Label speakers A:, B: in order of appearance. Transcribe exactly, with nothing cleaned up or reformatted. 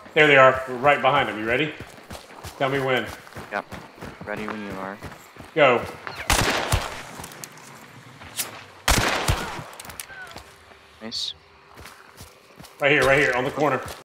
A: There they are. We're right behind them. You ready? Tell me when.
B: Yep. Ready when you are.
A: Go.
B: Nice.
A: Right here, right here, on the corner.